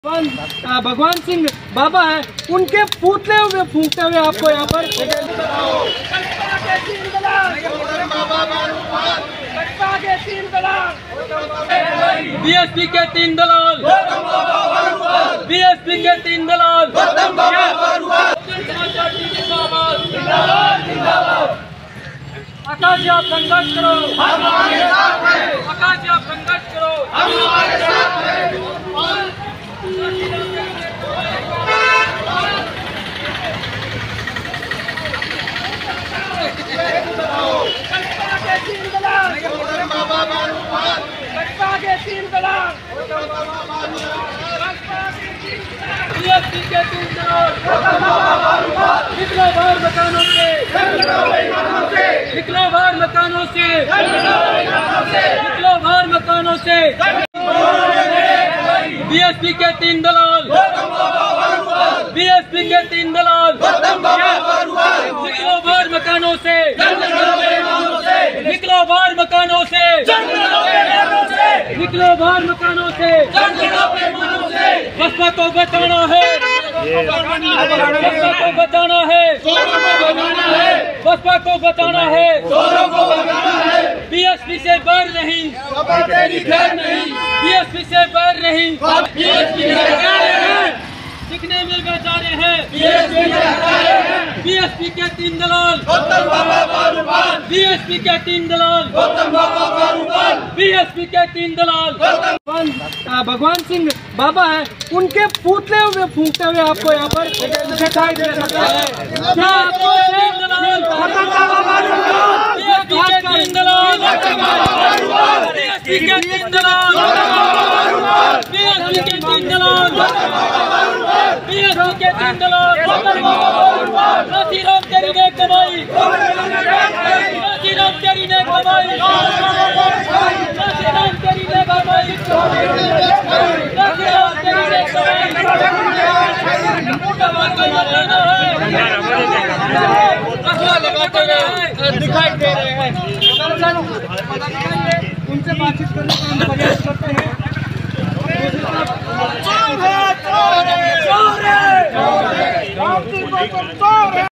भगवान सिंह बाबा है, उनके पुतले हुए फूंकते हुए आपको यहाँ पर बीएसपी के 3 दलाल, बीएसपी के 3 दलाल, आकाश आप संघर्ष करो, आकाश आप संघर्ष करो, बीएसपी के 3 दलाल, निकलो बाहर मकानों से, निकलो बाहर मकानों से, निकलो बाहर मकानों से, बीएसपी के 3 दलाल, बीएसपी के 3 दलाल, निकलो बाहर मकानों से, निकलो बाहर मकानों से, निकलो बाहर मकानों से, बसपा को बचाना है, बसपा को बचाना है, बसपा को बचाना है, बीएसपी से बाहर नहीं, बीएसपी से बाहर नहीं, दिखने में बेचारे हैं, बीएसपी के 3 दलाल, बीएसपी के 3 दलाल, बीएसपी के 3 दलाल, भगवान सिंह बाबा है, उनके पुतले हुए फूंकते हुए आपको यहाँ पर दिखाई दे सकता है। बीएसपी के 3 दलाल, बीएसपी के 3 दलाल, बीएसपी के 3 दलाल, बीएसपी के 3 दलाल, नासीराम तेरी ने कमाई, नासीराम तेरी ने कमाई, नासीराम तेरी ने कमाई, नासीराम तेरी ने कमाई, दिखाई दे रहे हैं, उनसे बातचीत करने का हम प्रयास करते हैं। चोर है, चोर है, चोर है, चोर है।